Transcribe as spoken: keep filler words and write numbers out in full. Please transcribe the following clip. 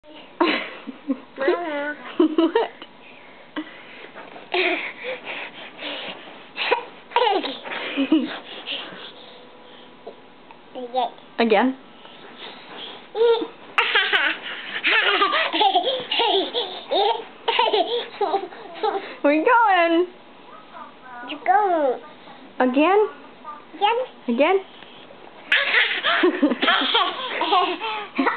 Mama. What? Again? Where you going? You go. Again? Again? Again?